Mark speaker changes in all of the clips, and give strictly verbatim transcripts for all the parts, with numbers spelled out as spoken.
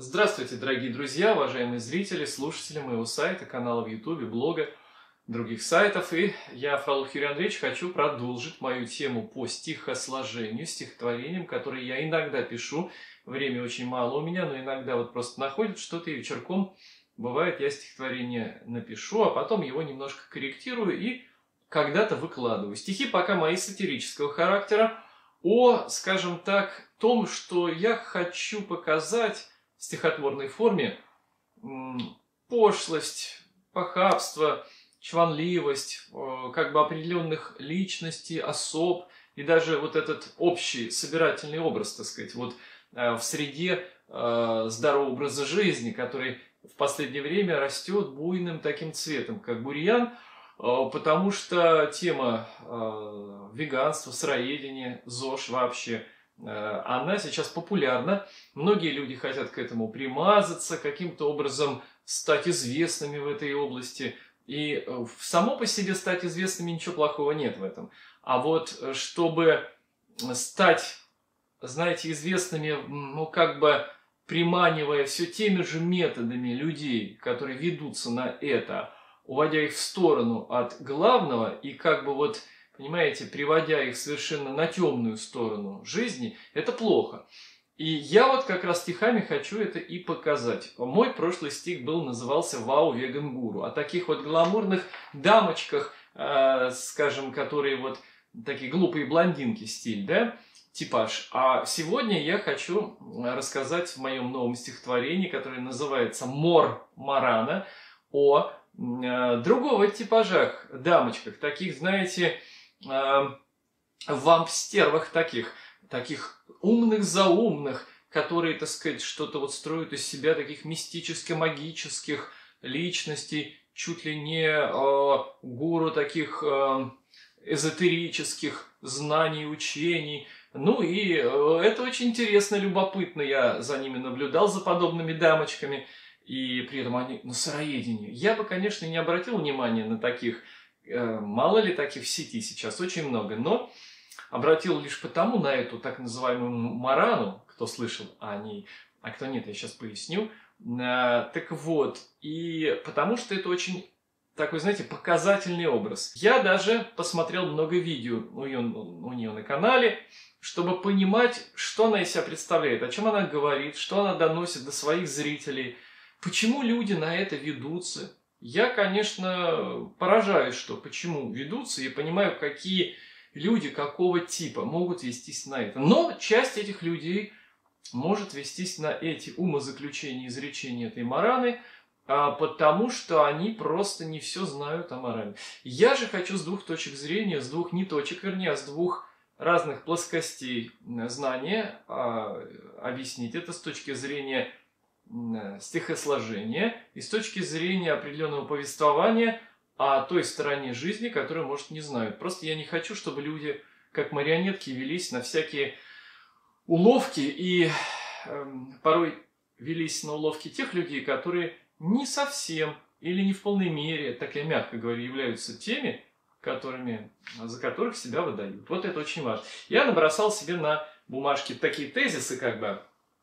Speaker 1: Здравствуйте, дорогие друзья, уважаемые зрители, слушатели моего сайта, канала в ютубе, блога, других сайтов. И я, Фролов Юрий Андреевич, хочу продолжить мою тему по стихосложению, стихотворениям, которые я иногда пишу. Время очень мало у меня, но иногда вот просто находит что-то и вечерком, бывает, я стихотворение напишу, а потом его немножко корректирую и когда-то выкладываю. Стихи пока мои сатирического характера, о, скажем так, том, что я хочу показать в стихотворной форме пошлость, похабство, чванливость, как бы определенных личностей, особ, и даже вот этот общий собирательный образ, так сказать, вот в среде здорового образа жизни, который в последнее время растет буйным таким цветом, как бурьян, потому что тема веганства, сыроедения, ЗОЖ вообще, она сейчас популярна. Многие люди хотят к этому примазаться, каким-то образом стать известными в этой области. И само по себе стать известными, ничего плохого нет в этом. А вот чтобы стать, знаете, известными, ну как бы приманивая все теми же методами людей, которые ведутся на это, уводя их в сторону от главного и как бы вот, понимаете, приводя их совершенно на темную сторону жизни, это плохо. И я вот как раз стихами хочу это и показать. Мой прошлый стих был, назывался «Вау, веган гуру». О таких вот гламурных дамочках, э, скажем, которые вот такие глупые блондинки стиль, да, типаж. А сегодня я хочу рассказать в моем новом стихотворении, которое называется «Мор Марана», о э, другого типажах дамочках, таких, знаете, э, вамп-стервах таких, таких умных-заумных, которые, так сказать, что-то вот строят из себя таких мистически-магических личностей, чуть ли не э, гуру таких э, эзотерических знаний, учений. Ну и э, это очень интересно, любопытно, я за ними наблюдал, за подобными дамочками, и при этом они на сыроедении. Я бы, конечно, не обратил внимания на таких, э, мало ли таких в сети сейчас, очень много, но обратил лишь потому на эту так называемую марану, кто слышал о ней, а кто нет, я сейчас поясню. Э, так вот, и потому что это очень такой, знаете, показательный образ. Я даже посмотрел много видео у нее, у нее на канале, чтобы понимать, что она из себя представляет, о чем она говорит, что она доносит до своих зрителей, почему люди на это ведутся. Я, конечно, поражаюсь, что почему ведутся, и понимаю, какие люди какого типа могут вестись на это. Но часть этих людей может вестись на эти умозаключения, изречения этой мараны, потому что они просто не все знают о морали. Я же хочу с двух точек зрения, с двух не точек, вернее, а с двух разных плоскостей знания объяснить это с точки зрения стихосложения и с точки зрения определенного повествования о той стороне жизни, которую, может, не знают. Просто я не хочу, чтобы люди, как марионетки, велись на всякие уловки и э, порой велись на уловки тех людей, которые не совсем или не в полной мере, так я мягко говорю, являются теми, которыми, за которых себя выдают. Вот это очень важно. Я набросал себе на бумажке такие тезисы, как бы,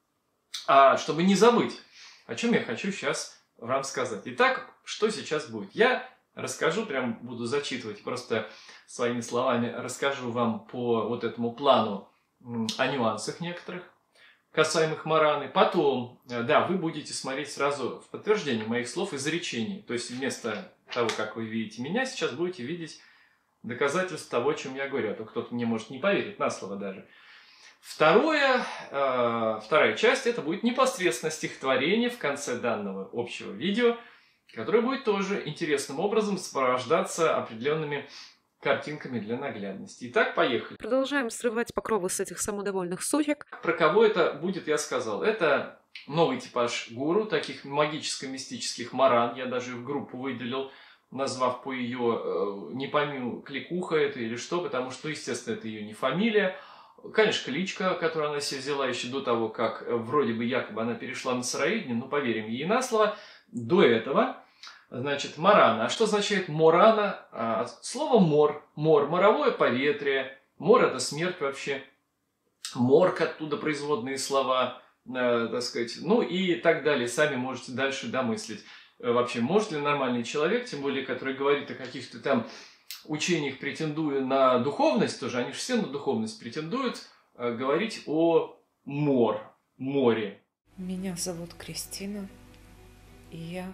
Speaker 1: а, чтобы не забыть, о чем я хочу сейчас вам сказать. Итак, что сейчас будет? Я расскажу, прям буду зачитывать, просто своими словами расскажу вам по вот этому плану о нюансах некоторых, касаемых мараны. Потом, да, вы будете смотреть сразу в подтверждение моих слов изречений. То есть вместо того, как вы видите меня, сейчас будете видеть доказательства того, о чем я говорю. А то кто-то мне может не поверить, на слово даже. Второе, э, вторая часть, это будет непосредственно стихотворение в конце данного общего видео, которое будет тоже интересным образом сопровождаться определенными картинками для наглядности. Итак, поехали.
Speaker 2: Продолжаем срывать покровы с этих самодовольных сучек.
Speaker 1: Про кого это будет, я сказал. Это новый типаж гуру, таких магическо-мистических маран. Я даже в группу выделил, назвав по ее, э, не пойму, кликуха это или что, потому что, естественно, это ее не фамилия. Конечно, кличка, которую она себе взяла еще до того, как вроде бы якобы она перешла на сыроедение, но поверим ей на слово. До этого, значит, марана. А что означает морана? А, слово мор. Мор. Моровое поветрие. Мор — это смерть вообще. Морг — оттуда производные слова. э, так сказать, ну и так далее. Сами можете дальше домыслить. Э, вообще, может ли нормальный человек, тем более, который говорит о каких-то там учениях, претендуя на духовность, тоже они же все на духовность претендуют, э, говорить о мор, море.
Speaker 2: Меня зовут Кристина, и я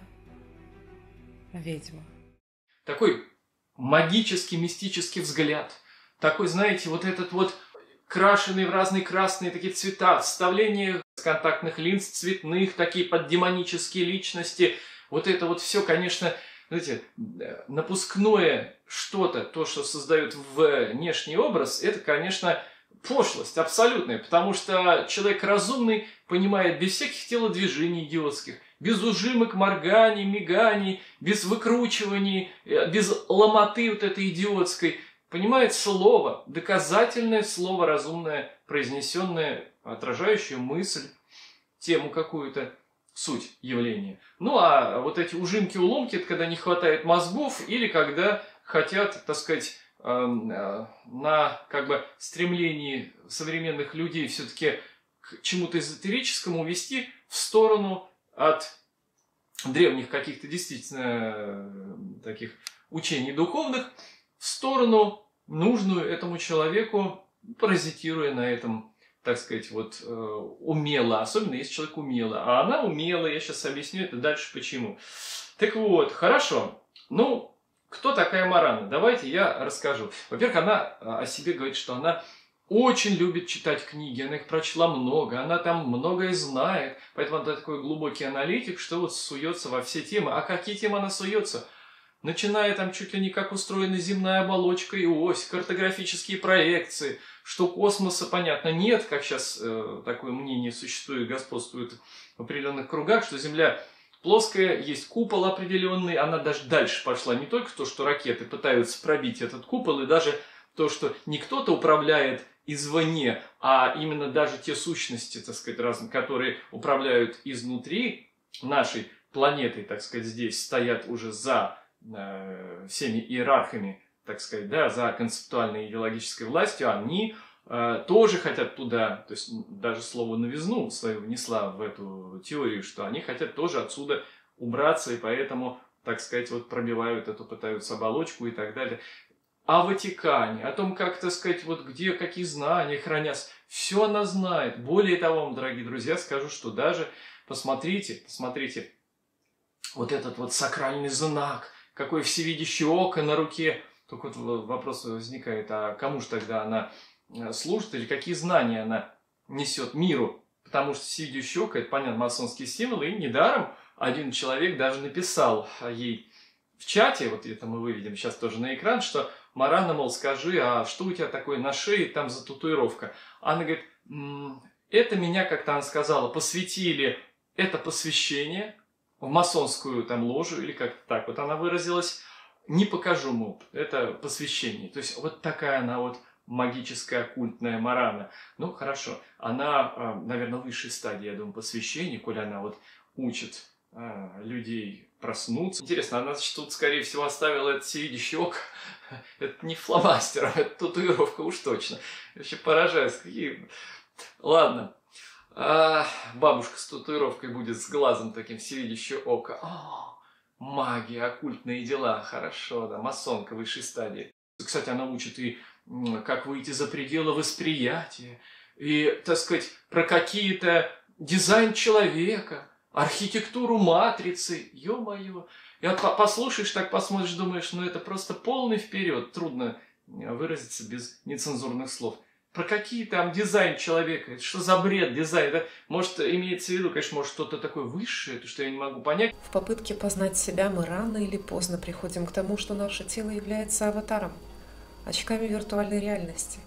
Speaker 2: ведьма.
Speaker 1: Такой магический, мистический взгляд. Такой, знаете, вот этот вот крашеный в разные красные такие цвета, вставление контактных линз цветных, такие поддемонические личности. Вот это вот все, конечно, знаете, напускное что-то, то, что создают внешний образ, это, конечно, пошлость абсолютная, потому что человек разумный понимает без всяких телодвижений идиотских, без ужимок, морганий, миганий, без выкручиваний, без ломоты вот этой идиотской, понимает слово, доказательное слово, разумное, произнесенное, отражающее мысль, тему какую-то, суть явления. Ну, а вот эти ужимки-уломки, это когда не хватает мозгов или когда хотят, так сказать, на как бы стремлении современных людей все-таки к чему-то эзотерическому увести в сторону от древних каких-то действительно таких учений духовных, в сторону нужную этому человеку, паразитируя на этом, так сказать, вот умело, особенно если человек умело. А она умела, я сейчас объясню это дальше почему. Так вот, хорошо. Ну, кто такая Марана? Давайте я расскажу. Во-первых, она о себе говорит, что она очень любит читать книги, она их прочла много, она там многое знает, поэтому она такой глубокий аналитик, что вот суется во все темы. А какие темы она суется? Начиная там чуть ли не как устроена земная оболочка и ось, картографические проекции, что космоса, понятно, нет, как сейчас э, такое мнение существует, господствует в определенных кругах, что Земля плоская, есть купол определенный, она даже дальше пошла. Не только то, что ракеты пытаются пробить этот купол, и даже то, что не кто-то управляет извне, а именно даже те сущности, так сказать, разные, которые управляют изнутри нашей планеты, так сказать, здесь стоят уже за э, всеми иерархами, так сказать, да, за концептуальной идеологической властью, они э, тоже хотят туда, то есть даже слово новизну свою внесла в эту теорию, что они хотят тоже отсюда убраться, и поэтому, так сказать, вот пробивают эту, пытаются оболочку и так далее. О Ватикане, о том, как, так сказать, вот где какие знания хранятся, все она знает. Более того, вам, дорогие друзья, скажу, что даже, посмотрите, посмотрите, вот этот вот сакральный знак, какое всевидящее око на руке. Только вот вопрос возникает, а кому же тогда она служит, или какие знания она несет миру? Потому что всевидящее око, это, понятно, масонские символы, и недаром один человек даже написал ей в чате, вот это мы выведем сейчас тоже на экран, что Марана, мол, скажи, а что у тебя такое на шее, там за татуировка? Она говорит, м-м, это меня, как-то она сказала, посвятили, это посвящение в масонскую там ложу, или как-то так вот она выразилась, не покажу, мол, это посвящение. То есть вот такая она вот магическая, оккультная Марана. Ну, хорошо, она, наверное, высшей стадии, я думаю, посвящения, коли она вот учит людей проснуться. Интересно, она, значит, тут, скорее всего, оставила это всевидящее око. Это не фломастером, это татуировка уж точно. Я вообще поражаюсь, какие... Ладно. А, бабушка с татуировкой будет с глазом таким, всевидящее око. О, магия, оккультные дела. Хорошо, да, масонка высшей стадии. Кстати, она учит и как выйти за пределы восприятия, и, так сказать, про какие-то дизайн человека, архитектуру матрицы, ё-моё. И вот послушаешь, так посмотришь, думаешь, ну это просто полный вперед. Трудно выразиться без нецензурных слов. Про какие там дизайн человека, что за бред дизайн, да? Может, имеется в виду, конечно, может что-то такое высшее, то, что я не могу понять.
Speaker 2: В попытке познать себя мы рано или поздно приходим к тому, что наше тело является аватаром, очками виртуальной реальности.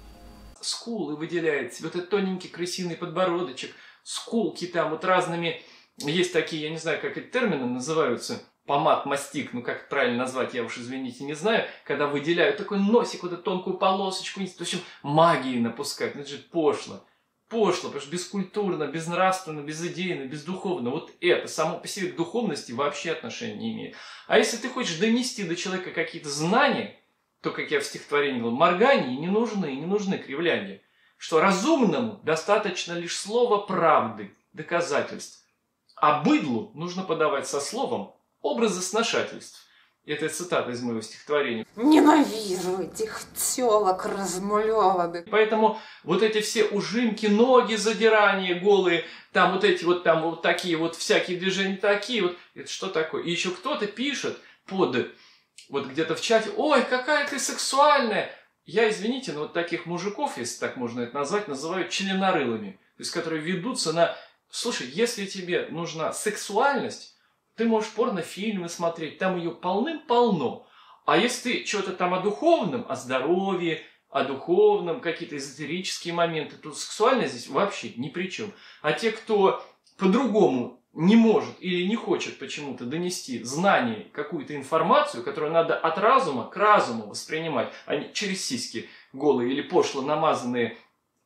Speaker 1: Скулы выделяется, вот этот тоненький крысиный подбородочек, скулки там вот разными, есть такие, я не знаю, как эти термины называются, помад, мастик, ну как правильно назвать, я уж, извините, не знаю, когда выделяют такой носик, вот эту тонкую полосочку, в общем, магии напускать, ну это же пошло, пошло, потому что бескультурно, безнравственно, безидейно, бездуховно, вот это само по себе к духовности вообще отношения не имеет. А если ты хочешь донести до человека какие-то знания, то, как я в стихотворении говорил, моргания не нужны, не нужны кривляния. что разумному достаточно лишь слова правды, доказательств, а быдлу нужно подавать со словом образы сношательств. Это цитата из моего стихотворения.
Speaker 2: Ненавижу этих телок размалеванных.
Speaker 1: Поэтому вот эти все ужимки, ноги, задирания голые, там вот эти вот, там вот такие вот всякие движения такие вот. Это что такое? И еще кто-то пишет под, вот где-то в чате: ой, какая ты сексуальная. Я, извините, но вот таких мужиков, если так можно это назвать, называют членорылыми. То есть, которые ведутся на... Слушай, если тебе нужна сексуальность, ты можешь порнофильмы смотреть, там ее полным-полно. А если ты что-то там о духовном, о здоровье, о духовном, какие-то эзотерические моменты, то сексуальность здесь вообще ни при чем. А те, кто по-другому не может или не хочет почему-то донести знание, какую-то информацию, которую надо от разума к разуму воспринимать, а не через сиськи голые или пошло намазанные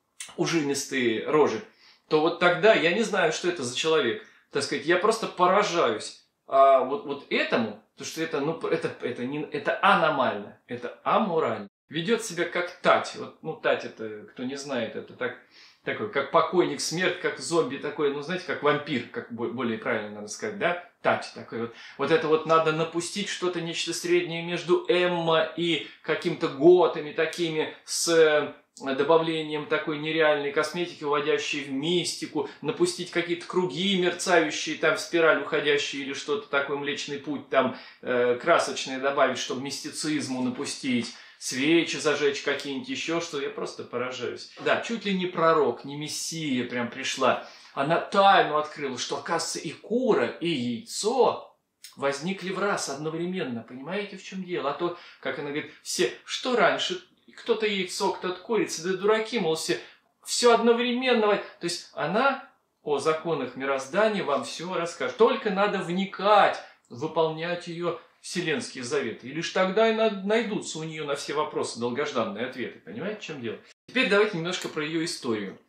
Speaker 1: ужинистые рожи, то вот тогда я не знаю, что это за человек. Так сказать, я просто поражаюсь а, вот, вот этому, потому что это, ну, это, это, не, это аномально, это аморально. Ведет себя как Тать. Вот, ну, Тать, это, кто не знает, это так, такой, как покойник, смерть, как зомби, такой, ну, знаете, как вампир, как более правильно надо сказать, да? Тать такой вот. Вот это вот надо напустить что-то, нечто среднее между Эмма и каким-то готами такими с... добавлением такой нереальной косметики, уводящей в мистику, напустить какие-то круги мерцающие, там в спираль уходящие или что-то такое, Млечный Путь, там э, красочные добавить, чтобы мистицизму напустить, свечи зажечь какие-нибудь, еще что, я просто поражаюсь. Да, чуть ли не пророк, не мессия прям пришла. Она тайну открыла, что, оказывается, и кура, и яйцо возникли в раз одновременно. Понимаете, в чем дело? А то, как она говорит, все, что раньше... Кто-то яйцо, кто-то курица, да дураки, мол, все, все одновременно. То есть она о законах мироздания вам все расскажет. Только надо вникать, выполнять ее вселенские заветы. И лишь тогда и найдутся у нее на все вопросы долгожданные ответы. Понимаете, в чем дело? Теперь давайте немножко про ее историю.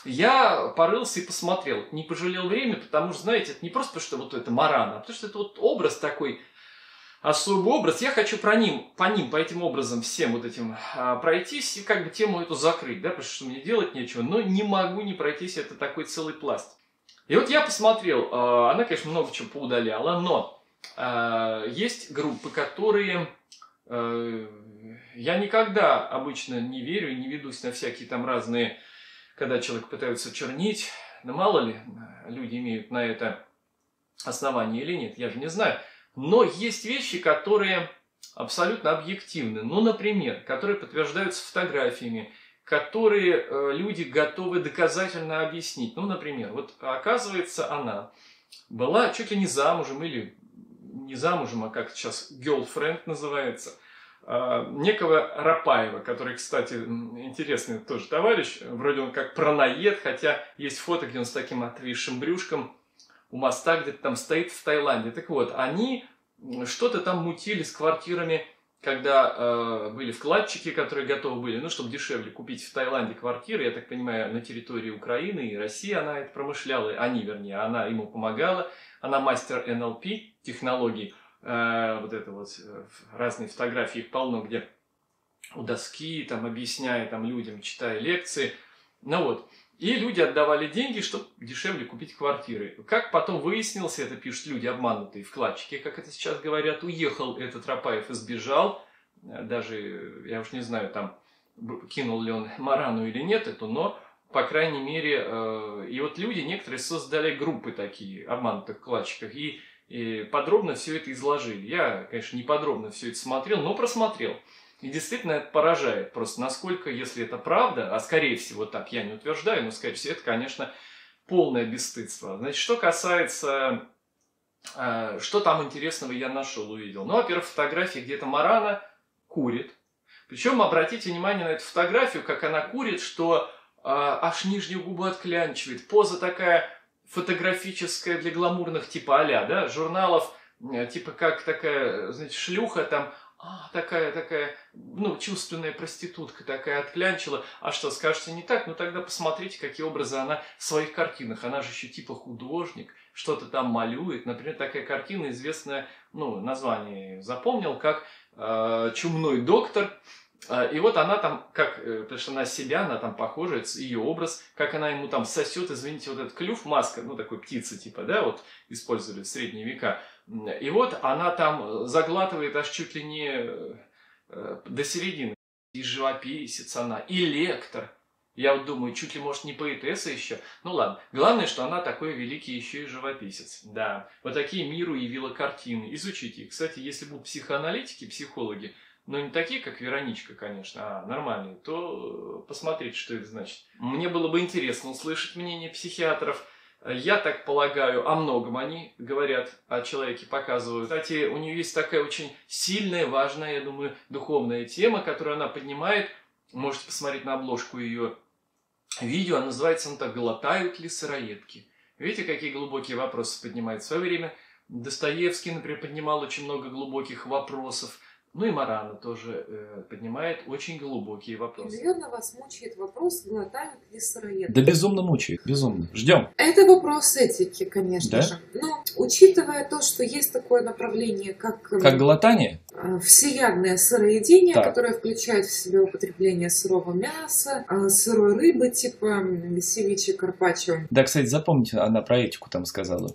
Speaker 1: Я порылся и посмотрел. Не пожалел времени, потому что, знаете, это не просто потому, что вот это Марана, а потому что это вот образ такой... особый образ. Я хочу про ним, по ним, по этим образом всем вот этим а, пройтись и как бы тему эту закрыть, да, потому что мне делать нечего, но не могу не пройтись, это такой целый пласт. И вот я посмотрел, а, она, конечно, много чего поудаляла, но а, есть группы, которые а, я никогда обычно не верю и не ведусь на всякие там разные, когда человек пытается чернить, но мало ли люди имеют на это основание или нет, я же не знаю. Но есть вещи, которые абсолютно объективны. Ну, например, которые подтверждаются фотографиями, которые э, люди готовы доказательно объяснить. Ну, например, вот оказывается, она была чуть ли не замужем, или не замужем, а как сейчас girlfriend называется, э, некого Рапаева, который, кстати, интересный тоже товарищ, вроде он как праноед, хотя есть фото, где он с таким отвисшим брюшком у моста где-то там стоит в Таиланде. Так вот, они что-то там мутили с квартирами, когда э, были вкладчики, которые готовы были, ну, чтобы дешевле купить в Таиланде квартиры, я так понимаю, на территории Украины и России она это промышляла, они, вернее, она ему помогала, она мастер эн эл пи технологий, э, вот это вот, разные фотографии, их полно, где у доски, там, объясняя там людям, читая лекции, ну вот. И люди отдавали деньги, чтобы дешевле купить квартиры. Как потом выяснилось, это пишут люди, обманутые вкладчики, как это сейчас говорят, уехал этот Рапаев и сбежал. Даже, я уж не знаю, там, кинул ли он Марану или нет эту, но, по крайней мере, э, и вот люди, некоторые создали группы такие, обманутых вкладчиков, и, и подробно все это изложили. Я, конечно, не подробно все это смотрел, но просмотрел. И действительно это поражает, просто насколько, если это правда, а скорее всего так я не утверждаю, но скорее всего это, конечно, полное бесстыдство. Значит, что касается, э, что там интересного я нашел, увидел. Ну, во-первых, фотографии, где-то Марана курит. Причем обратите внимание на эту фотографию, как она курит, что э, аж нижнюю губу отклянчивает. Поза такая фотографическая для гламурных типа а-ля, да, журналов, э, типа как такая, знаете, шлюха там, А, такая, такая, ну, чувственная проститутка такая отклянчила. А что, скажете не так? Ну, тогда посмотрите, какие образы она в своих картинах. Она же еще типа художник, что-то там малюет. Например, такая картина, известная, ну, название запомнил, как э, «Чумной доктор». А, И вот она там, как, э, потому что она себя, она там похожа, это ее образ, как она ему там сосет, извините, вот этот клюв, маска, ну такой птицы типа, да, вот использовали в средние века. М, И вот она там заглатывает аж чуть ли не э, э, до середины. И живописец она, и лектор. Я вот думаю, чуть ли, может, не поэтесса еще. Ну ладно. Главное, что она такой великий еще и живописец. Да. Вот такие миру явила картины. Изучите их. Кстати, если будут психоаналитики, психологи, но не такие, как Вероничка, конечно, а нормальные, то посмотрите, что это значит. Мне было бы интересно услышать мнение психиатров. Я так полагаю, о многом они говорят, о человеке показывают. Кстати, у нее есть такая очень сильная, важная, я думаю, духовная тема, которую она поднимает. Можете посмотреть на обложку ее видео. Называется она так «Глотают ли сыроедки?». Видите, какие глубокие вопросы поднимает. В свое время Достоевский, например, поднимал очень много глубоких вопросов. Ну и Марана тоже э, поднимает очень глубокие вопросы.
Speaker 2: Наверное, вас мучает вопрос, глотают ли сыроедки.
Speaker 3: Да безумно мучает, безумно. Ждем.
Speaker 2: Это вопрос этики, конечно
Speaker 3: Да?
Speaker 2: же. Но учитывая то, что есть такое направление, как,
Speaker 3: Как глотание?
Speaker 2: э, всеядное сыроедение,
Speaker 3: Так.
Speaker 2: которое включает в себя употребление сырого мяса, э, сырой рыбы типа м, севиче, карпаччо,
Speaker 3: Да, кстати, запомните, она про этику там сказала.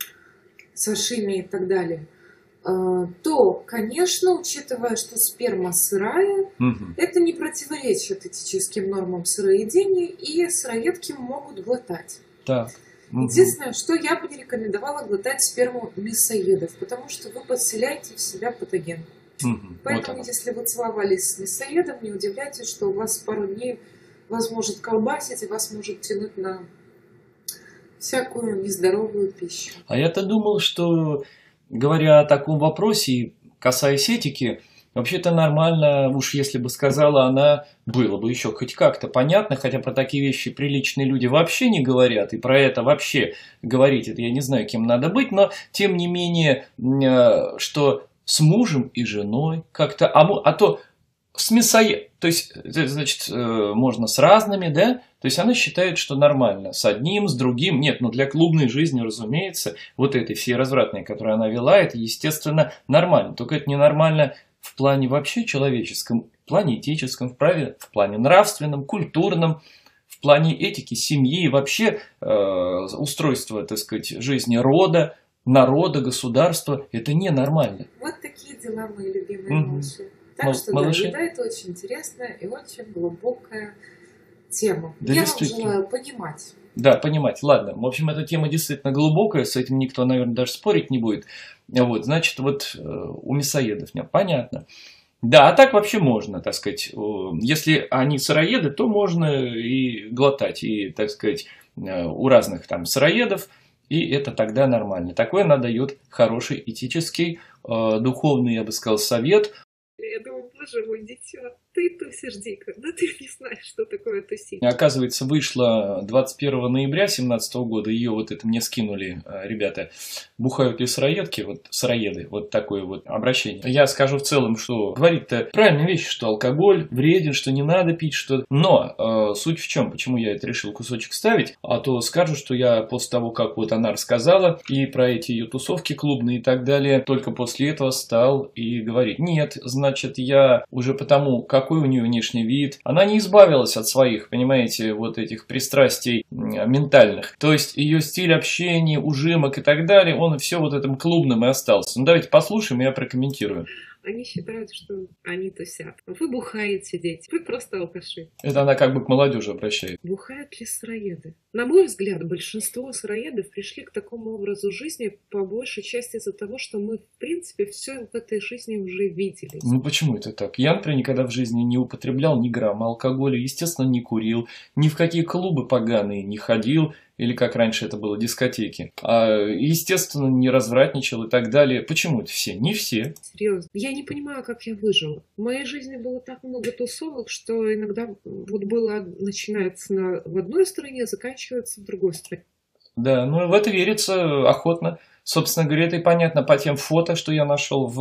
Speaker 2: сашими и так далее, э, то, конечно, учитывая, что сперма сырая,
Speaker 3: Мгм.
Speaker 2: это не противоречит этическим нормам сыроедения, и сыроедки могут глотать.
Speaker 3: Так. Мгм.
Speaker 2: Единственное, что я бы не рекомендовала глотать сперму мясоедов, потому что вы подселяете в себя патоген.
Speaker 3: Мгм. Вот
Speaker 2: Поэтому,
Speaker 3: оно.
Speaker 2: если вы целовались с мясоедом, не удивляйтесь, что у вас пару дней вас может колбасить и вас может тянуть на всякую нездоровую пищу.
Speaker 3: А я-то думал, что, говоря о таком вопросе, и касаясь этики, вообще-то нормально, уж если бы сказала она, было бы еще хоть как-то понятно, хотя про такие вещи приличные люди вообще не говорят, и про это вообще говорить, это я не знаю, кем надо быть, но тем не менее, э, что с мужем и женой как-то, а, мо- а то с мясоедом, то есть, это значит, э, можно с разными, да? То есть она считает, что нормально, с одним, с другим. Нет, ну для клубной жизни, разумеется, вот этой всей развратной, которую она вела, это, естественно, нормально. Только это ненормально в плане вообще человеческом, в плане этическом, в, праве, в плане нравственном, культурном, в плане этики, семьи и вообще э, устройства, так сказать, жизни рода, народа, государства. Это ненормально.
Speaker 2: Вот такие дела, мои любимые
Speaker 3: Мгм.
Speaker 2: малыши. Так
Speaker 3: Мал-
Speaker 2: что,
Speaker 3: малыши.
Speaker 2: да, еда это очень интересная и очень глубокая тема.
Speaker 3: Да,
Speaker 2: Я вам
Speaker 3: действительно.
Speaker 2: желаю понимать.
Speaker 3: Да, понимать. Ладно. В общем, эта тема действительно глубокая, с этим никто, наверное, даже спорить не будет. Вот, значит, вот э, у мясоедов нет. Понятно. Да, а так вообще можно, так сказать. О, Если они сыроеды, то можно и глотать, и, так сказать, э, у разных там сыроедов, и это тогда нормально. Такое она дает хороший этический, э, духовный, я бы сказал, совет.
Speaker 2: Я думаю, боже мой, дитя, ты тусишь дико, да ты не знаешь, что такое тусить.
Speaker 3: Оказывается, вышла двадцать первого ноября две тысячи семнадцатого года, ее вот это мне скинули э, ребята, бухают ли сыроедки, вот сыроеды, вот такое вот обращение. Я скажу в целом, что говорит-то правильные вещи, что алкоголь вреден, что не надо пить, что... Но э, суть в чем, почему я это решил кусочек ставить, а то скажу, что я после того, как вот она рассказала и про эти ее тусовки клубные и так далее, только после этого стал и говорить, нет, значит, я уже потому, какой у нее внешний вид, она не избавилась от своих, понимаете, вот этих пристрастий м, ментальных. То есть ее стиль общения, ужимок и так далее, он все вот этим клубным и остался. Ну давайте послушаем, и я прокомментирую.
Speaker 2: Они считают, что они тусят. Вы бухаете, дети. Вы просто алкаши.
Speaker 3: Это она как бы к молодежи обращает.
Speaker 2: Бухают ли сыроеды? На мой взгляд, большинство сыроедов пришли к такому образу жизни по большей части из-за того, что мы, в принципе, все в этой жизни уже видели.
Speaker 3: Ну почему это так? Я, например, никогда в жизни не употреблял ни грамма алкоголя, естественно, не курил, ни в какие клубы поганые не ходил, или как раньше это было, дискотеки. А, естественно, не развратничал и так далее. Почему это все? Не все.
Speaker 2: Серьезно. Я не понимаю, как я выжила. В моей жизни было так много тусовок, что иногда вот было начинается на, в одной стороне, заканчивается в другой стороне.
Speaker 3: Да, ну в это верится охотно. Собственно говоря, это и понятно по тем фото, что я нашел в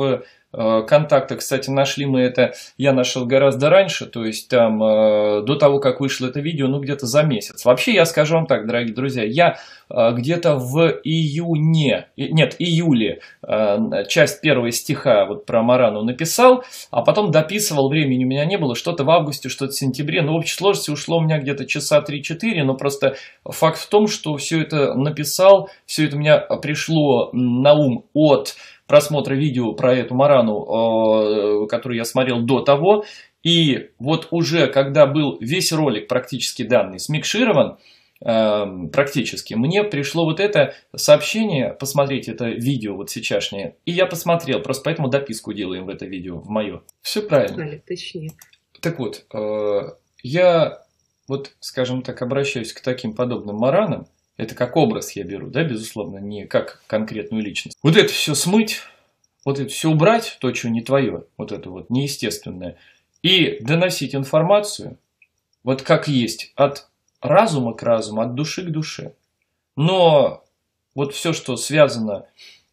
Speaker 3: контакта, кстати, нашли мы это, я нашел гораздо раньше, то есть там до того, как вышло это видео, ну где-то за месяц. Вообще, я скажу вам так, дорогие друзья, я где-то в июне, нет, июле часть первого стиха вот про Марану написал, а потом дописывал, времени у меня не было, что-то в августе, что-то в сентябре, ну в общей сложности ушло у меня где-то часа три-четыре, но просто факт в том, что все это написал, все это у меня пришло на ум от просмотра видео про эту Марану, которую я смотрел до того. И вот уже, когда был весь ролик практически данный смикширован, практически, мне пришло вот это сообщение, посмотреть это видео вот сейчасшнее. И я посмотрел, просто поэтому дописку делаем в это видео, в мое. Все правильно.
Speaker 2: Точнее.
Speaker 3: Так вот, я вот, скажем так, обращаюсь к таким подобным Маранам. Это как образ я беру, да, безусловно, не как конкретную личность. Вот это все смыть, вот это все убрать, то, что не твое, вот это вот неестественное, и доносить информацию, вот как есть, от разума к разуму, от души к душе. Но вот все, что связано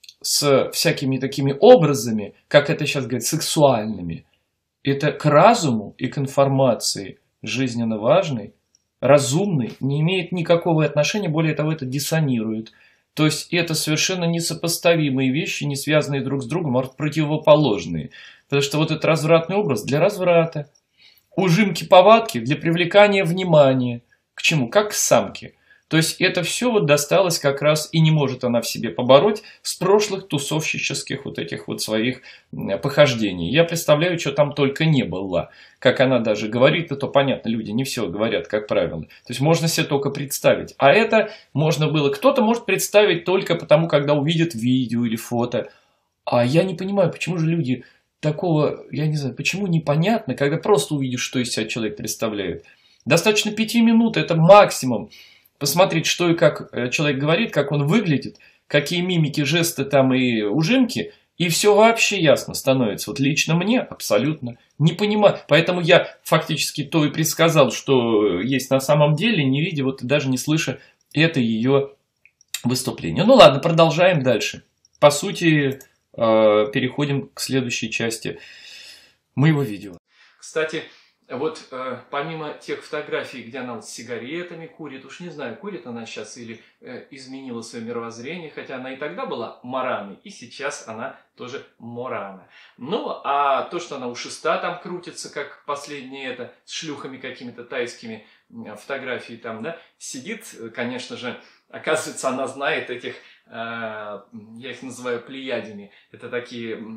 Speaker 3: с всякими такими образами, как это сейчас говорят, сексуальными, это к разуму и к информации жизненно важной, разумный, не имеет никакого отношения, более того, это диссонирует. То есть это совершенно несопоставимые вещи, не связанные друг с другом, а противоположные. Потому что вот этот развратный образ для разврата, ужимки-повадки для привлекания внимания. К чему? Как к самке. То есть это все вот досталось как раз, и не может она в себе побороть, с прошлых тусовщических вот этих вот своих похождений. Я представляю, что там только не было. Как она даже говорит, то понятно, люди не все говорят, как правило. То есть можно себе только представить. А это можно было, кто-то может представить только потому, когда увидит видео или фото. А я не понимаю, почему же люди такого, я не знаю, почему непонятно, когда просто увидишь, что из себя человек представляет. Достаточно пяти минут, это максимум. Посмотреть, что и как человек говорит, как он выглядит, какие мимики, жесты там и ужимки, и все вообще ясно становится. Вот лично мне абсолютно не понимаю. Поэтому я фактически то и предсказал, что есть на самом деле, не видя, вот даже не слыша это ее выступление. Ну ладно, продолжаем дальше. По сути, переходим к следующей части моего видео.
Speaker 1: Кстати, вот э, помимо тех фотографий, где она вот с сигаретами курит, уж не знаю, курит она сейчас или э, изменила свое мировоззрение, хотя она и тогда была Мараной, и сейчас она тоже Морана. Ну, а то, что она у шеста там крутится, как последнее это, с шлюхами какими-то тайскими, э, фотографии там, да, сидит, конечно же, оказывается, она знает этих, э, я их называю плеядями, это такие э,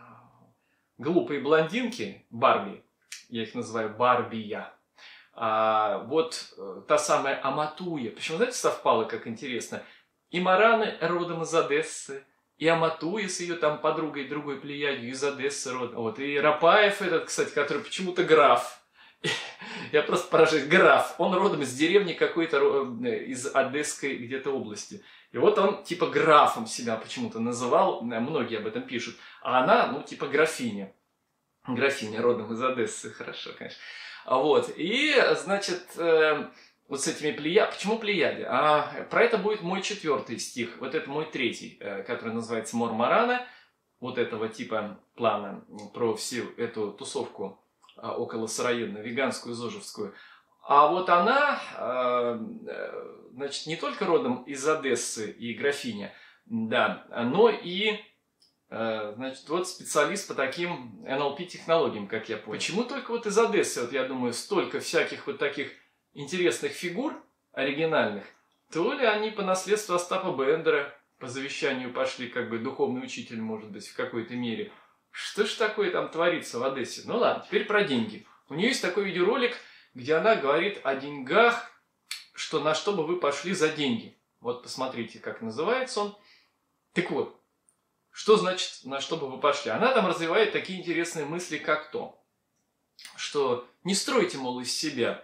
Speaker 1: глупые блондинки, Барби. Я их называю Барбия. А, вот э, та самая Аматуя. Почему, знаете, совпало, как интересно? И Мараны родом из Одессы, и Аматуя с ее там подругой, другой плеядью из Одессы родом. Вот. И Рапаев этот, кстати, который почему-то граф. Я просто поражаюсь. Граф. Он родом из деревни какой-то, из Одесской где-то области. И вот он типа графом себя почему-то называл. Многие об этом пишут. А она, ну, типа графиня. Графиня родом из Одессы, хорошо, конечно. Вот, и, значит, э, вот с этими плеядами. Почему плеяди? А, про это будет мой четвертый стих. Вот это мой третий, э, который называется «Мор Марана». Вот этого типа плана про всю эту тусовку э, около сыроедную, веганскую, зожевскую. А вот она, э, значит, не только родом из Одессы и графиня, да, но и... Значит, вот специалист по таким эн эл пи-технологиям, как я понял. Почему только вот из Одессы, вот я думаю, столько всяких вот таких интересных фигур оригинальных? То ли они по наследству Остапа Бендера, по завещанию пошли, как бы духовный учитель, может быть, в какой-то мере. Что ж такое там творится в Одессе? Ну ладно, теперь про деньги. У нее есть такой видеоролик, где она говорит о деньгах, что на что бы вы пошли за деньги. Вот посмотрите, как называется он. Так вот. Что значит, на что бы вы пошли? Она там развивает такие интересные мысли, как то, что не стройте, мол, из себя.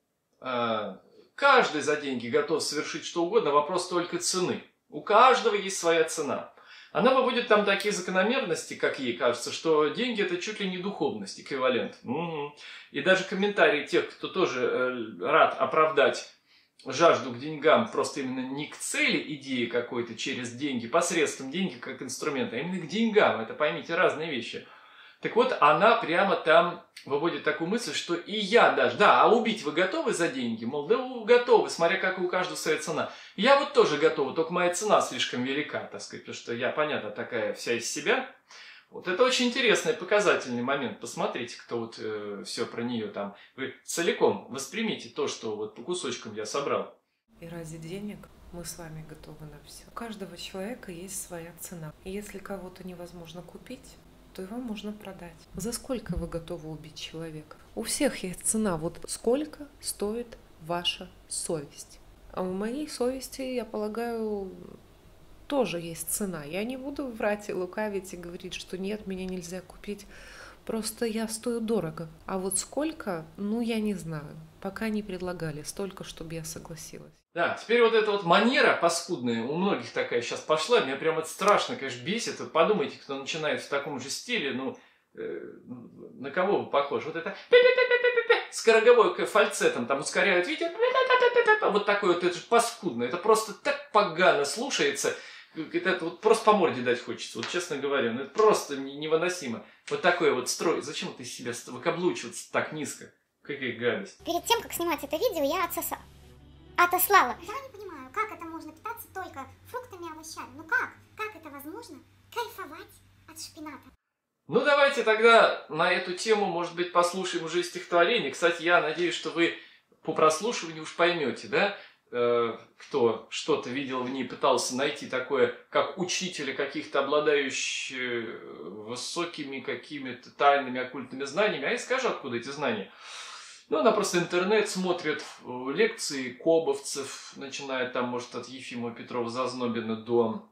Speaker 1: Каждый за деньги готов совершить что угодно, вопрос только цены. У каждого есть своя цена. Она выводит там такие закономерности, как ей кажется, что деньги это чуть ли не духовность, эквивалент. Угу. И даже комментарии тех, кто тоже рад оправдать жажду к деньгам просто именно не к цели идеи какой-то через деньги, посредством деньги как инструмента, а именно к деньгам. Это, поймите, разные вещи. Так вот, она прямо там выводит такую мысль, что и я даже, да, а убить вы готовы за деньги? Мол, да вы готовы, смотря как у каждого своя цена. Я вот тоже готова, только моя цена слишком велика, так сказать, потому что я, понятно, такая вся из себя. Вот это очень интересный, показательный момент. Посмотрите, кто вот э, все про нее там. Вы целиком воспримите то, что вот по кусочкам я собрал.
Speaker 2: И ради денег мы с вами готовы на все. У каждого человека есть своя цена. И если кого-то невозможно купить, то его можно продать. За сколько вы готовы убить человека? У всех есть цена. Вот сколько стоит ваша совесть? А у моей совести, я полагаю, тоже есть цена. Я не буду врать и лукавить и говорить, что нет, меня нельзя купить. Просто я стою дорого. А вот сколько, ну я не знаю. Пока не предлагали столько, чтобы я согласилась.
Speaker 1: Да, теперь вот эта вот манера паскудная, у многих такая сейчас пошла, меня прям это страшно, конечно, бесит. Вот подумайте, кто начинает в таком же стиле, ну, э, на кого вы похожи? Вот это скороговоркой фальцетом там ускоряют видео, вот такое вот, это же паскудно, это просто так погано слушается. Это вот просто по морде дать хочется, вот честно говоря, ну это просто невыносимо. Вот такой вот строй, зачем ты себя выкаблучиваться так низко? Какая гадость.
Speaker 4: Перед тем, как снимать это видео, я отсосала. Отослала. Я не понимаю, как это можно питаться только фруктами и овощами? Ну как? Как это возможно? Кайфовать от шпината.
Speaker 1: Ну давайте тогда на эту тему, может быть, послушаем уже стихотворение. Кстати, я надеюсь, что вы по прослушиванию уж поймете, да? Кто что-то видел в ней, пытался найти такое, как учителя каких-то, обладающих высокими какими-то тайными оккультными знаниями. А я скажу, откуда эти знания. Ну, она просто интернет смотрит, лекции кобовцев, начиная там, может, от Ефимова, Петрова, Зазнобина до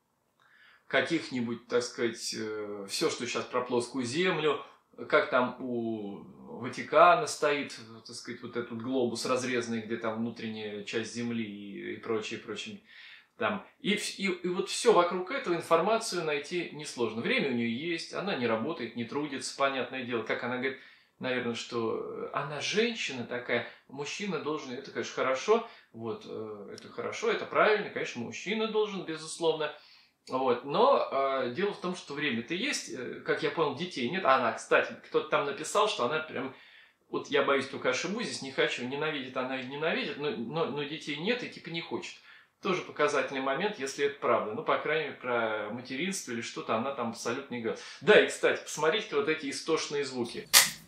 Speaker 1: каких-нибудь, так сказать, все, что сейчас про плоскую землю, как там у Ватикана стоит, так сказать, вот этот глобус разрезанный, где там внутренняя часть Земли и, и прочее, прочее. Там. И, и, и вот все вокруг этого информацию найти несложно. Время у нее есть, она не работает, не трудится, понятное дело. Как она говорит, наверное, что она женщина такая, мужчина должен, это, конечно, хорошо, вот, это хорошо, это правильно, конечно, мужчина должен, безусловно. Вот. Но э, дело в том, что время-то есть, как я понял, детей нет. А она, кстати, кто-то там написал, что она прям, вот я боюсь, только ошибусь, здесь не хочу, ненавидит она и ненавидит, но, но, но детей нет и типа не хочет. Тоже показательный момент, если это правда. Ну, по крайней мере, про материнство или что-то она там абсолютно не говорит. Да, и, кстати, посмотрите вот эти истошные звуки.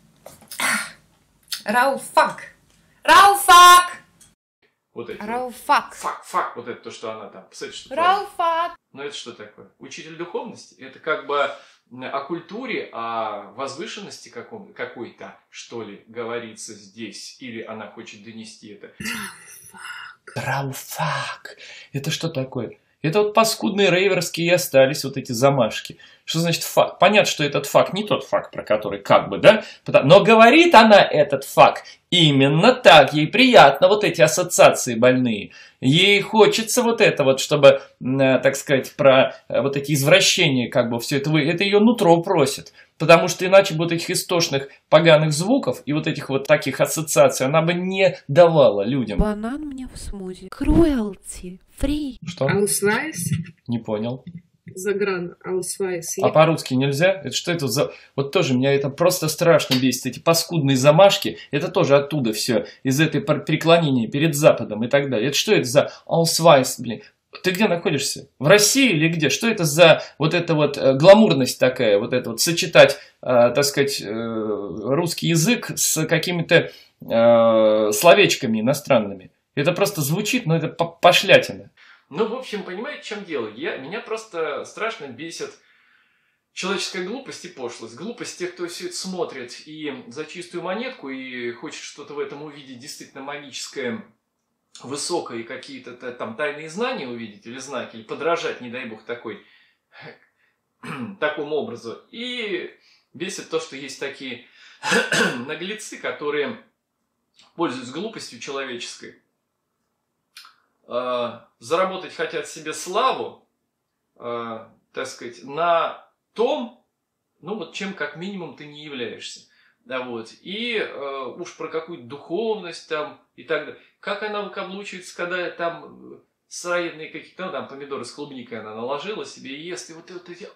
Speaker 2: Рауфак! Рауфак!
Speaker 1: Вот эти.
Speaker 2: Рауфак!
Speaker 1: Фак, фак, вот это то, что она там. Посмотрите, что
Speaker 2: Рауфак!
Speaker 1: Ну, это что такое? Учитель духовности? Это как бы о культуре, о возвышенности каком- какой-то, что ли, говорится здесь. Или она хочет донести это.
Speaker 3: Рауфак! Это что такое? Это вот паскудные рейверские и остались вот эти замашки. Что значит факт? Понятно, что этот факт не тот факт, про который как бы, да? Но говорит она этот факт именно так. Ей приятно вот эти ассоциации больные. Ей хочется вот это вот, чтобы, так сказать, про вот эти извращения, как бы все это, это ее нутро просит. Потому что иначе бы вот этих истошных поганых звуков и вот этих вот таких ассоциаций она бы не давала людям.
Speaker 5: Банан мне в смузи. Cruelty free.
Speaker 3: Что?
Speaker 2: Аусвайс?
Speaker 3: Не понял.
Speaker 2: Загран аусвайс.
Speaker 3: А по-русски нельзя? Это что это за... Вот тоже меня это просто страшно бесит. Эти паскудные замашки, это тоже оттуда все. Из этой преклонения перед Западом и так далее. Это что это за аусвайс, блин? Ты где находишься? В России или где? Что это за вот эта вот э, гламурность такая, вот это вот сочетать, э, так сказать, э, русский язык с какими-то э, словечками иностранными? Это просто звучит, но это пошлятина.
Speaker 1: Ну, в общем, понимаете, в чем дело? Я, меня просто страшно бесит человеческая глупость и пошлость. Глупость тех, кто все это смотрит и за чистую монетку, и хочет что-то в этом увидеть действительно магическое, высокое, и какие-то там тайные знания увидеть, или знаки, или подражать, не дай бог, такой, такому образу. И бесит то, что есть такие наглецы, которые пользуются глупостью человеческой, заработать хотят себе славу, так сказать, на том, ну вот чем как минимум ты не являешься. Да, вот. И э, уж про какую-то духовность там и так далее. Как она выкаблучивается, когда там сыроедные какие-то, ну, там помидоры с клубникой она наложила себе и ест, и вот, вот эти...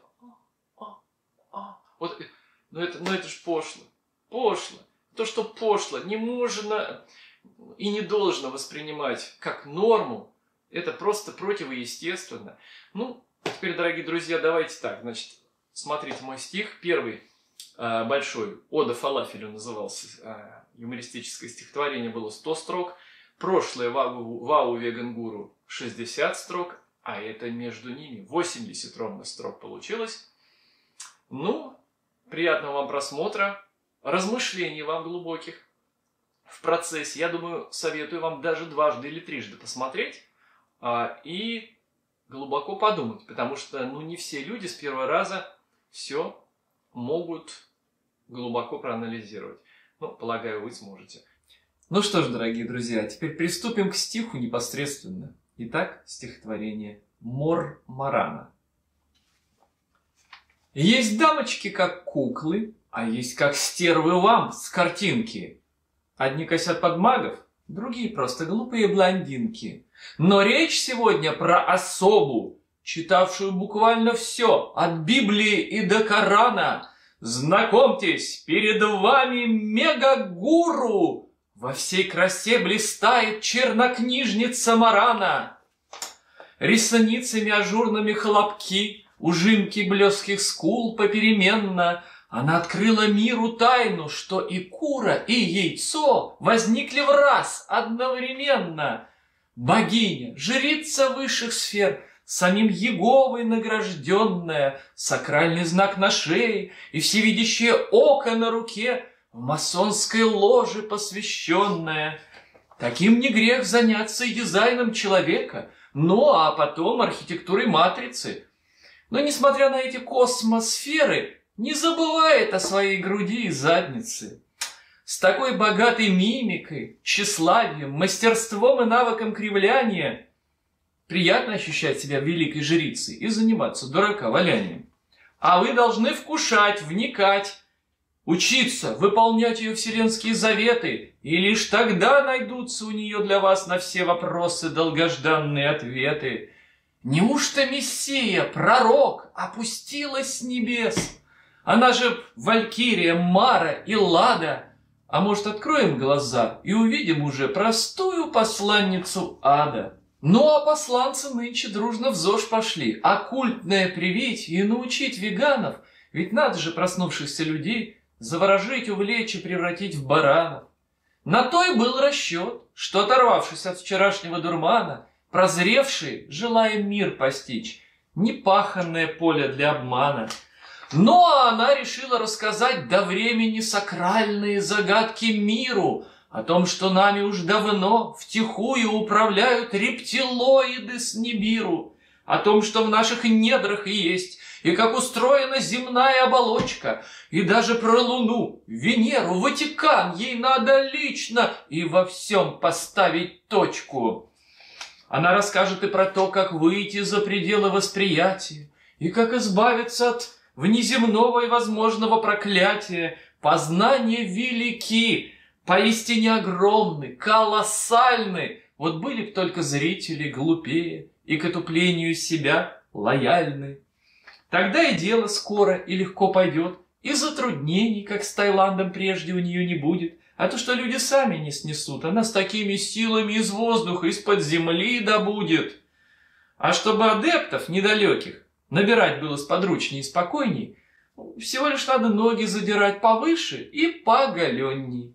Speaker 1: Вот, ну это, ну это ж пошло. Пошло. То, что пошло, не можно и не должно воспринимать как норму. Это просто противоестественно. Ну, теперь, дорогие друзья, давайте так. Значит, смотрите мой стих. Первый. Большой, «Ода фалафелю» назывался, юмористическое стихотворение, было сто строк, прошлое «Вау Веган-гуру» шестьдесят строк, а это между ними восемьдесят ровно строк получилось. Ну, приятного вам просмотра, размышлений вам глубоких в процессе. Я думаю, советую вам даже дважды или трижды посмотреть а, и глубоко подумать, потому что ну, не все люди с первого раза все могут глубоко проанализировать. Ну, полагаю, вы сможете. Ну что ж, дорогие друзья, теперь приступим к стиху непосредственно. Итак, стихотворение «Мор Марана». Есть дамочки, как куклы, а есть как стервы вам с картинки. Одни косят под магов, другие просто глупые блондинки. Но речь сегодня про особу, читавшую буквально все, от Библии и до Корана. Знакомьтесь, перед вами мегагуру! Во всей красе блистает чернокнижница Марана. Ресницами ажурными хлопки, ужимки блеских скул попеременно. Она открыла миру тайну, что и кура, и яйцо возникли в раз одновременно. Богиня, жрица высших сфер, самим Еговой награжденная, сакральный знак на шее и всевидящее око на руке, в масонской ложе посвященная. Таким не грех заняться и дизайном человека, ну а потом архитектурой матрицы. Но несмотря на эти космосферы, не забывает о своей груди и заднице. С такой богатой мимикой, тщеславием, мастерством и навыком кривляния приятно ощущать себя великой жрицей и заниматься дурака валянием. А вы должны вкушать, вникать, учиться, выполнять ее вселенские заветы, и лишь тогда найдутся у нее для вас на все вопросы долгожданные ответы. Неужто Мессия, пророк, опустилась с небес? Она же Валькирия, Мара и Лада. А может, откроем глаза и увидим уже простую посланницу ада? Ну, а посланцы нынче дружно в ЗОЖ пошли, оккультное привить и научить веганов, ведь надо же проснувшихся людей заворожить, увлечь и превратить в баранов. На то и был расчет, что, оторвавшись от вчерашнего дурмана, прозревшие, желая мир постичь, непаханное поле для обмана. Ну, а она решила рассказать до времени сакральные загадки миру, о том, что нами уж давно втихую управляют рептилоиды с Нибиру, о том, что в наших недрах есть, и как устроена земная оболочка, и даже про Луну, Венеру, Ватикан ей надо лично и во всем поставить точку. Она расскажет и про то, как выйти за пределы восприятия, и как избавиться от внеземного и возможного проклятия. Познания велики, поистине огромны, колоссальны. Вот были б только зрители глупее и к отуплению себя лояльны. Тогда и дело скоро и легко пойдет, и затруднений, как с Таиландом прежде, у нее не будет. А то, что люди сами не снесут, она с такими силами из воздуха, из-под земли добудет. А чтобы адептов недалеких набирать было сподручней и спокойней, всего лишь надо ноги задирать повыше и поголенней.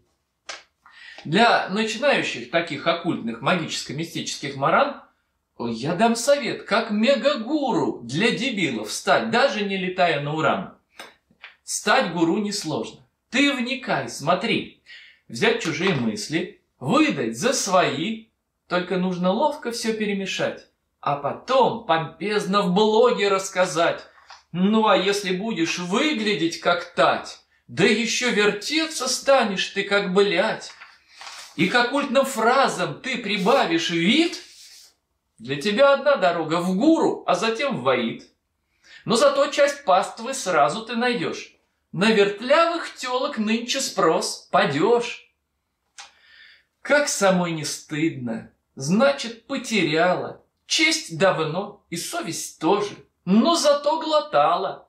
Speaker 1: Для начинающих таких оккультных магическо-мистических маран я дам совет, как мегагуру для дебилов стать, даже не летая на Уран. Стать гуру несложно. Ты вникай, смотри. Взять чужие мысли, выдать за свои, только нужно ловко все перемешать, а потом помпезно в блоге рассказать. Ну а если будешь выглядеть как тать, да еще вертеться станешь ты как блядь, и к оккультным фразам ты прибавишь вид, для тебя одна дорога в гуру, а затем в ваид. Но зато часть паствы сразу ты найдешь. На вертлявых телок нынче спрос, падеж. Как самой не стыдно, значит, потеряла. Честь давно и совесть тоже, но зато глотала.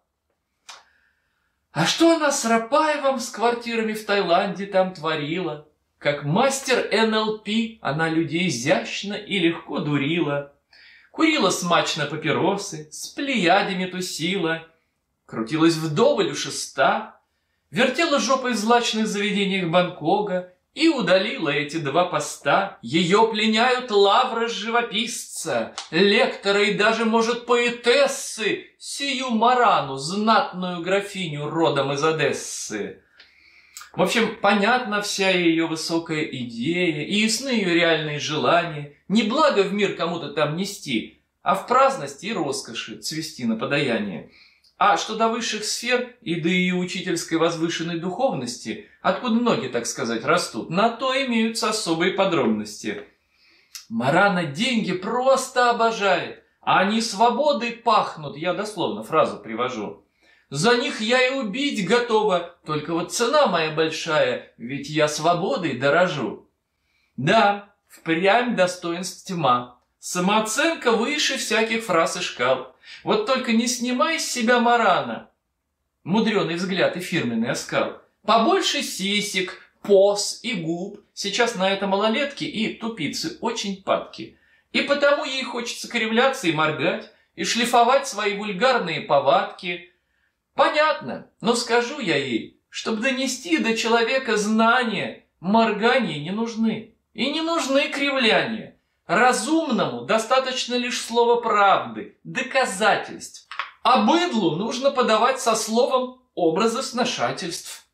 Speaker 1: А что она с Рапаевым с квартирами в Таиланде там творила? Как мастер эн эл пи она людей изящно и легко дурила. Курила смачно папиросы, с плеядями тусила, крутилась вдоволь у шеста, вертела жопой в злачных заведениях Бангкока и удалила эти два поста. Ее пленяют лавры живописца, лектора и даже, может, поэтессы, сию Марану, знатную графиню родом из Одессы. В общем, понятна вся ее высокая идея и ясны ее реальные желания. Не благо в мир кому-то там нести, а в праздности и роскоши цвести на подаяние. А что до высших сфер и до ее учительской возвышенной духовности, откуда ноги, так сказать, растут, на то имеются особые подробности. Марана деньги просто обожает, а они свободой пахнут, я дословно фразу привожу. За них я и убить готова, только вот цена моя большая, ведь я свободой дорожу. Да, впрямь достоинств тьма, самооценка выше всяких фраз и шкал. Вот только не снимай с себя Марана, мудреный взгляд и фирменный оскал. Побольше сисек, поз и губ, сейчас на это малолетки и тупицы очень падки. И потому ей хочется кривляться и моргать, и шлифовать свои вульгарные повадки. Понятно, но скажу я ей, чтобы донести до человека знания, моргания не нужны. И не нужны кривляния. Разумному достаточно лишь слова правды, доказательств. А быдлу нужно подавать со словом образы сношательств.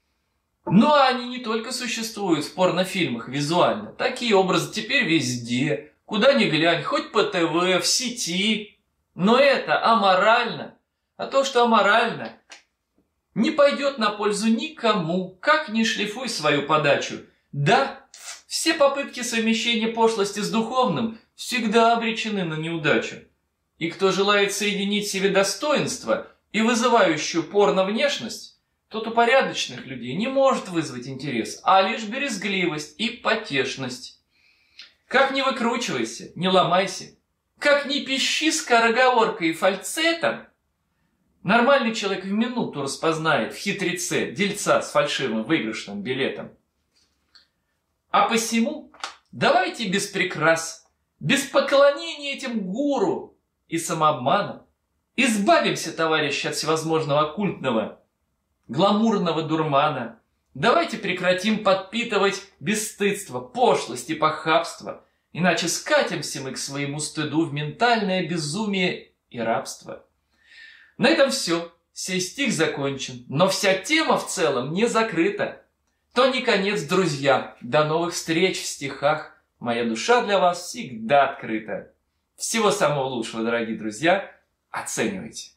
Speaker 1: Ну а они не только существуют в порнофильмах визуально. Такие образы теперь везде, куда ни глянь, хоть по ТВ, в сети. Но это аморально. А то, что аморально, не пойдет на пользу никому, как ни шлифуй свою подачу. Да, все попытки совмещения пошлости с духовным всегда обречены на неудачу. И кто желает соединить в себе достоинство и вызывающую порно-внешность, тот у порядочных людей не может вызвать интерес, а лишь брезгливость и потешность. Как ни выкручивайся, не ломайся, как ни пищи скороговоркой и фальцетом, нормальный человек в минуту распознает в хитреце дельца с фальшивым выигрышным билетом. А посему давайте без прикрас, без поклонения этим гуру и самообмана избавимся, товарищи, от всевозможного оккультного, гламурного дурмана. Давайте прекратим подпитывать бесстыдство, пошлость и похабство, иначе скатимся мы к своему стыду в ментальное безумие и рабство. На этом все. Сей стих закончен, но вся тема в целом не закрыта. То не конец, друзья. До новых встреч в стихах. Моя душа для вас всегда открыта. Всего самого лучшего, дорогие друзья. Оценивайте.